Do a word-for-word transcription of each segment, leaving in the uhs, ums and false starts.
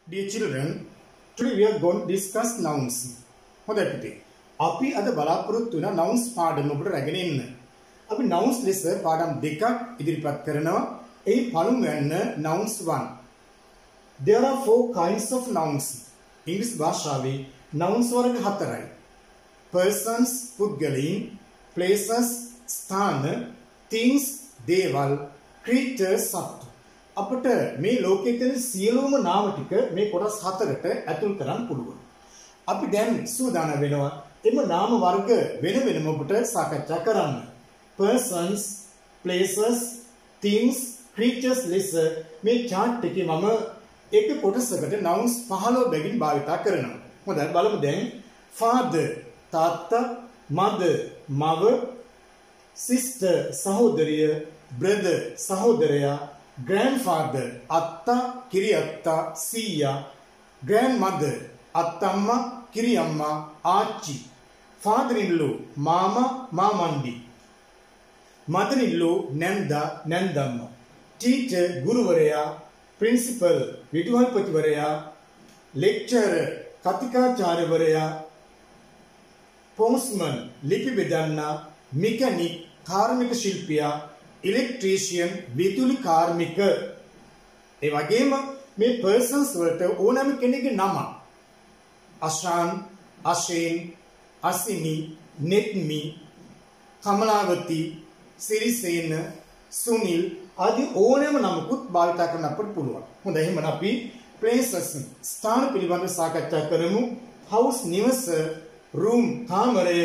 Dear children, today we are going to discuss nouns. හොඳයි. අපි අද බලාපොරොත්තු වෙන nouns පාඩම ඔබට රැගෙන ඉන්න. අපි nouns ලෙස පාඩම් දෙකක් ඉදිරිපත් කරනවා. ඒ පළමුවෙන්න nouns one. There are four kinds of nouns. English භාෂාවේ nouns වර්ග හතරයි. Persons, පුද්ගලයන්, places, ස්ථාන, things, දේවල්, creatures, සත්තු. අපට මේ ලෝකයේ තියෙන සියලුම නාම ටික මේ කොටස් හතරකට ඇතුල් කරන්න පුළුවන්. අපි දැන් සූදානම් වෙනවා එම නාම වර්ග වෙන වෙනම ඔබට සාකච්ඡා කරන්න. Persons, places, things, creatures ලෙස මේ chart එකේ මම එක කොටසකට nouns පහළොව බැගින් භාවිතා කරනවා. හොඳයි බලමු දැන්. Father තාත්තා, mother මව, sister සහෝදරිය, brother සහෝදරයා, grandfather අත්තා කිරියත්තා සීයා, grandmother අත්තම්මා කිරියම්මා ආච්චි, father-in-law මාමා මාමණ්ඩි, mother-in-law නැන්දා නැන්දම්මා, teacher ගුරුවරයා, principal විදුහල්පතිවරයා, lecturer කතිකාචාර්යවරයා, postman ලිපි බෙදන්නා, mechanic කාර්මික ශිල්පියා, electrician විදුලි කාර්මික. ඒ වගේම මේ persons වලට ඕනෑම කෙනෙකුගේ නම අශාන්, අශේන්, අසිනි, නෙත්මි, කමලාවති, සිරිසේන, සුනිල් ආදී ඕනෑම නමකුත් භාවිත කරන්න අපට පුළුවන්. හොඳයි එහෙනම් අපි places ස්ථාන පිළිබඳව සාකච්ඡා කරමු. house නිවස, room කාමරය,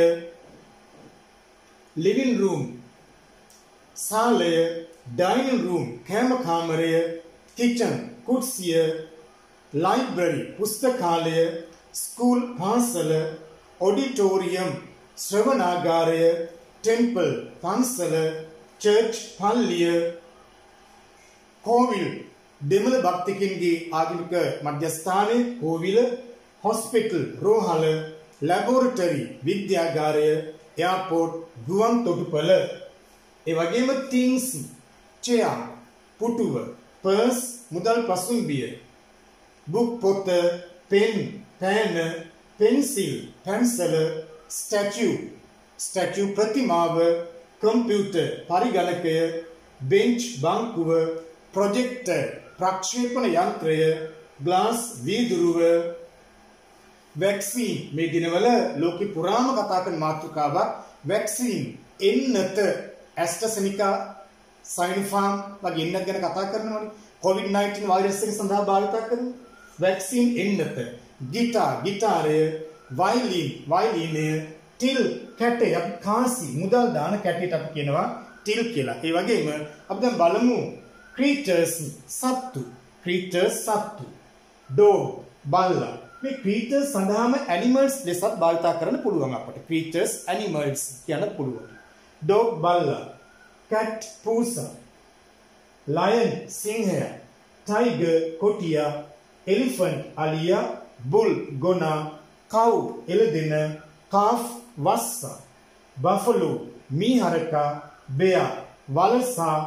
living room සාලය, dining room කෑම කාමරය, kitchen කුස්සිය, library පුස්තකාලය, school පාසල, auditorium ශ්‍රවණාගාරය, temple පන්සල, church පල්ලිය, කෝවිල් දෙමළ භක්තිකින්ගේ ආගමික මධ්‍යස්ථානය කෝවිල, hospital රෝහල, laboratory විද්‍යාගාරය, airport ගුවන් තොටුපළ. ඒ වගේම things chair පුටුව, purse මුදල් පසුම්බිය, book පොත, pen පෑන, pencil පැන්සල, statue statue ප්‍රතිමාව, computer පරිගණකය, bench බංකුව, projector ප්‍රක්ෂේපණ යන්ත්‍රය, glass වීදුරුව, vaccine මේ දිනවල ලෝකෙ පුරාම කතා කරන මාතෘකාවක් vaccine එන්නත AstraZeneca, Sinopharm වගේ එන්නත් ගැන කතා කරනවානේ. covid nineteen වෛරස් එක සඳහා භාවිත කරන vaccine එන්නත, ගිටාර් ගිටාරය, violin වයලීනය, till කැටය කාසි මුදල් දාන කැටයට අපි කියනවා till කියලා. ඒ වගේම අපි දැන් බලමු creatures සත්තු, creatures සත්තු, dog බල්ලා. මේ creatures සඳහාම animals ලෙසත් භාවිත කරන්න පුළුවන් අපට. creatures animals කියන්න පුළුවන්. dog බල්ලා, cat පූසා, lion සිංහයා, tiger කොටියා, elephant අලියා, bull ගොනා, cow එළදෙන, calf වස්සා, buffalo මීහරකා, bear වලසා,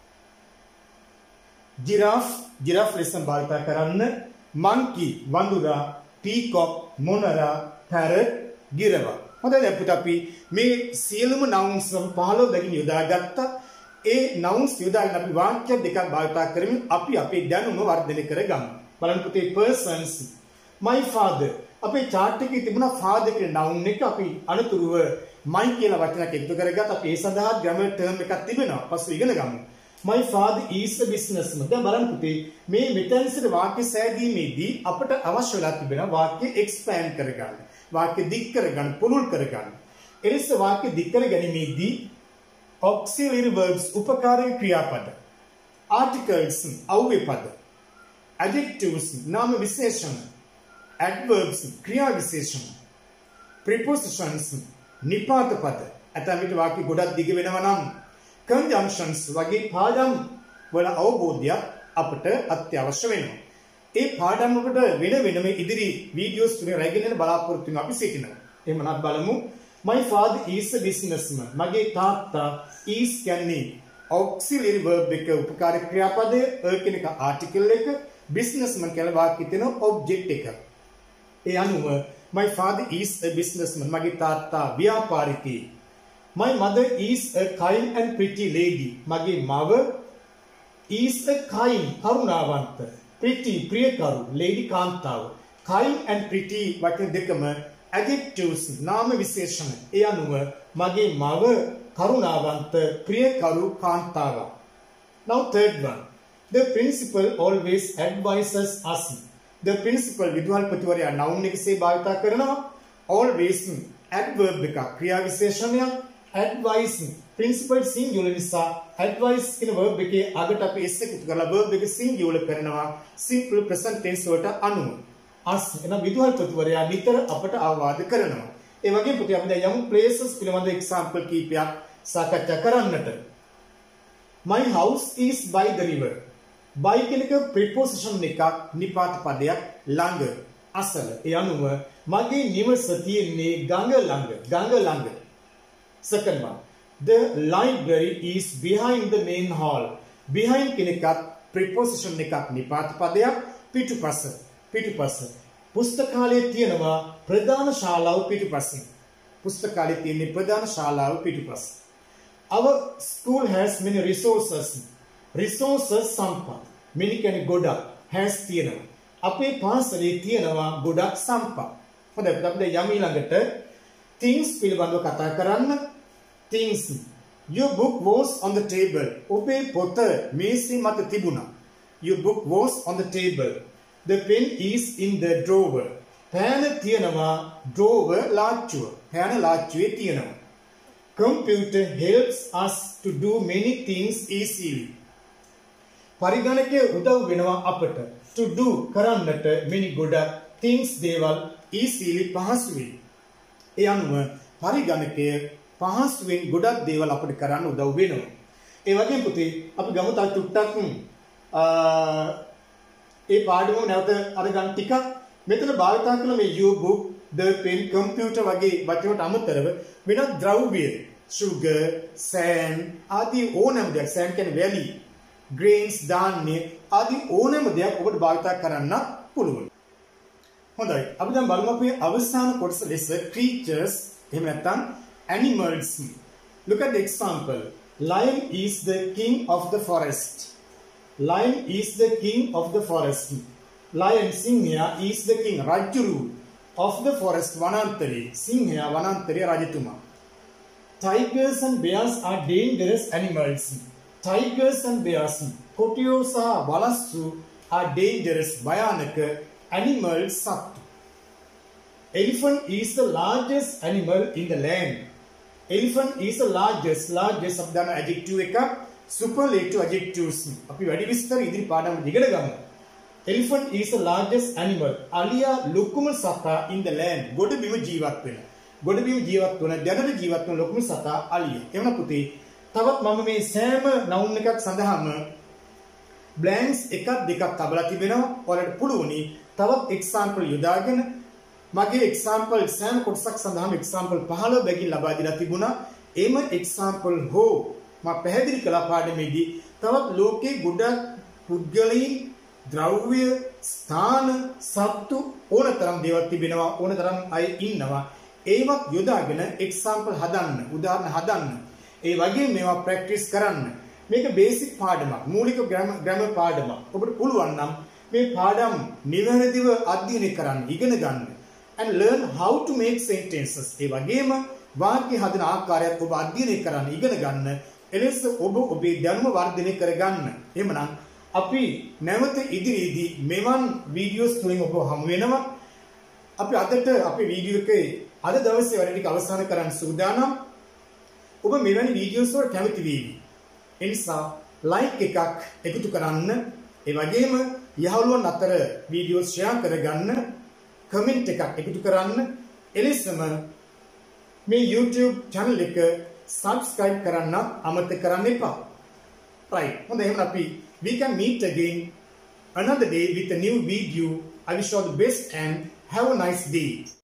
giraffe giraffe ලෙස භාවිත කරන්න, monkey වඳුරා, peacock මොනරා, parrot ගිරවා. හොඳයි අපිට අපි මේ සියලුම nouns පහළොව බැගින් යොදාගත්තා. ඒ nouns යොදාගෙන අපි වාක්‍ය දෙකක් භාවිත කරමින් අපි අපේ දැනුම වර්ධනය කරගමු. බලන්න පුතේ persons. my father අපේ chart එකේ තිබුණා father කියන noun එක අපි අනුතුරුව my කියලා වචනයක් එකතු කරගත්තා. අපි ඒ සඳහා grammar term එකක් තිබෙනවා. පස්සේ ඉගෙන ගමු. my father is a businessman. දැන් බලන්න පුතේ මේ මෙතන සිට වාක්‍ය සෑදීමේදී අපට අවශ්‍ය වෙලා තිබෙනවා වාක්‍ය expand කරගන්න. වාක්‍ය දික් කරගන්න, පුළුල් කරගන්න. එනිස වාක්‍ය දික් කර ගැනීමේදී auxiliary verbs උපකාරී ක්‍රියාපද, articles අව්‍ය පද, adjectives නාම විශේෂණ, adverbs ක්‍රියා විශේෂණ, prepositions නිපාත පද. ඇතැම් විට වාක්‍ය ගොඩක් දිග වෙනවා නම් conjunctions වගේ පාඩම් වල අවබෝධයක් අපට අත්‍යවශ්‍ය වෙනවා. ඒ පාඩම් වලට වෙන වෙනම ඉදිරි වීඩියෝස් තුන රැගෙන බලාපොරොත්තු වෙන අපි සිටිනවා. එහෙමනම් බලමු. my father is a businessman. මගේ තාත්තා is කියන්නේ auxiliary verb එක උපකාරී ක්‍රියාපදය, a කියන එක article එක, businessman කියලා වාක්‍යයේ තියෙන object එක. ඒ අනුව my father is a businessman. මගේ තාත්තා ව්‍යාපාරිකයෙක්. My mother is a kind and pretty lady. මගේ මව is a kind කරුණාවන්ත. Pretty ප්‍රියකරු lady කාන්තාව. Kind and pretty වචන දෙකම adjectives නාම විශේෂණ. ඒ අනුව මගේ මව කරුණාවන්ත ප්‍රියකරු කාන්තාවක්. Now third one. The principal always advises us. The principal විදුහල්පතිවරයා noun එකසේ භාවිත කරනවා. always adverb එක ක්‍රියා විශේෂණයක්. advice principal singular නිසා advice කියන verb එකේ අගට අපි s එකතු කරලා verb එක singular කරනවා simple present tense වලට අනුව. as එන විදුහල්පතිවරයා නිතර අපට අවවාද කරනවා. ඒ වගේම පුතේ අපි දැන් යමු places පිළිබඳ example කීපයක් සාකච්ඡා කරන්නට. My house is by the river. by කියන එක preposition එකක් නිපාත පදයක් ළඟ අසල. ඒ අනුව මගේ නිවස තියෙන්නේ ගඟ ළඟ ගඟ ළඟ. Second one. The library is behind the main hall. Behind කියන එකත් preposition එකක් නිපාත පදයක් පිටුපස පිටුපස. පුස්තකාලයේ තියෙනවා ප්‍රධාන ශාලාව පිටුපසින්. පුස්තකාලයේ තියෙන ප්‍රධාන ශාලාව පිටුපස. Our school has many resources. Resources සම්පත්. many කියන්නේ ගොඩක්. has තියෙනවා. අපේ පාසලේ තියෙනවා ගොඩක් සම්පත්. හොඳයි අපි දැන් යමු ඊළඟට things පිළිබඳව කතා කරන්න. things. Your book was on the table. ඔබේ පොත මේසෙ මත තිබුණා. Your book was on the table. The pen is in the drawer. පෑන තියෙනවා drawer ලාච්චුව. පෑන ලාච්චුවේ තියෙනවා. Computer helps us to do many things easily. පරිගණකය උදව් වෙනවා අපට to do කරන්නට many ගොඩක් things දේවල් easily පහසුවෙන්. ඒ අනුව පරිගණකය පහසුවෙන් ගොඩක් දේවල් අපිට කරන්න උදව් වෙනවා. ඒ වගේම පුතේ අපි ගමු තව ටුට්ටක් ඒ පාඩම නැවත අරගන්න ටිකක් මෙතන භාවිත කරන මේ you book the pen computer වගේ වචනට අමතරව වෙනත් ද්‍රව්‍ය sugar sand ආදී ඕනෑම දෙයක් sand කියන්නේ වැලි grains ධාන්‍ය ආදී ඕනෑම දෙයක් ඔබට භාවිත කරන්න පුළුවන්. හොඳයි අපි දැන් බලමු අපේ අවසාන කොටස ලෙස creatures එහෙම නැත්නම් animals. Look at the example. Lion is the king of the forest. Lion is the king of the forest. Lion Sinha is the king Rajuru of the forest Vanantari. Sinha Vanantari Rajatuma. Tigers and bears are dangerous animals. Tigers and bears Kotiyosa Valasu are dangerous Bayanaka animals Sattu. Elephant is the largest animal in the land. Elephant is the largest largest શબ્દનો adjective එක superlative adjectives අපි වැඩි විස්තර ඉදිරි පාඩම් ඉගෙන ගමු. Elephant is the largest animal. අලියා ලොකුම සතා in the land. ගොඩබිම ජීවත් වෙන. ගොඩබිම ජීවත් වන දැනට ජීවත් වන ලොකුම සතා අලියා. එවන පුතේ තවත් මම මේ සෑම noun එකක් සඳහාම blanks එකක් දෙකක් තබලා තිබෙනවා. ඔයාලට පුළුවනි තවත් example යොදාගෙන මගේ example සෑම කොටසක් සඳහාම example පහළොව බැගින් ලබා දීලා තිබුණා. එම example හෝ මම පැහැදිලි කළ පාඩමේදී තවත් ලෝකේ ගොඩක් පුද්ගලයන් ද්‍රව්‍ය ස්ථාන සත්තු ඕනතරම් දේවල් තිබෙනවා ඕනතරම් අය ඉන්නවා. ඒවත් යොදාගෙන example හදන්න උදාහරණ හදන්න. ඒ වගේ මේවා practice කරන්න. මේක basic පාඩමක් මූලික grammar පාඩමක්. ඔබට පුළුවන් නම් මේ පාඩම් නිවැරදිව අධ්‍යයනය කරන්න ඉගෙන ගන්න. And learn how to make sentences. ඒ වගේම වාක්‍ය හදන ආකාරයත් ඔබ අධ්‍යයනය කරන්න ඉගෙන ගන්න. එලෙස ඔබ ඔබේ දැනුම වර්ධනය කරගන්න. එහෙමනම් අපි නැවත ඉදිරියේදී මෙවන් වීඩියෝස් තුලින් ඔබ හමු වෙනවා. අපි අදට අපේ වීඩියෝ එකේ අද දවසේ වැඩ ටික අවසන් කරන්න සූදානම්. ඔබ මෙවැනි වීඩියෝස් වලට කැමති වේවි. ඒ නිසා ලයික් එකක් එකතු කරන්න. ඒ වගේම යහළුවන් අතර වීඩියෝස් ෂෙයා කරගන්න. කමෙන්ට් එකක් එකතු කරන්න. එලෙසම මේ YouTube channel එක subscribe කරන්න අමතක කරන්න එපා. right. හොඳයි එහෙනම් අපි we can meet again another day with a new video. I wish you all the best and have a nice day.